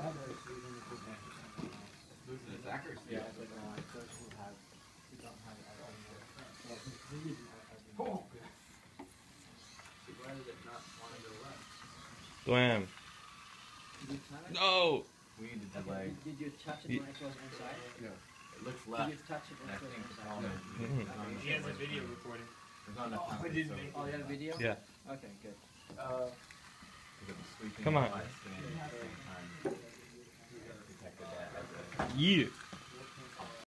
Losing its accuracy. Yeah, it's like those who don't have it at all. Oh, why does it not want to go left? Blam. Did you touch it? No! We need to delay. Did you touch it when it was inside? No. It looks Did left. you touch it when And I it was think the inside? problem is He has a video recording. there's not enough time. I didn't make Oh, you have a video? Yeah. Okay, good. Come on. Detected that as a Yeah.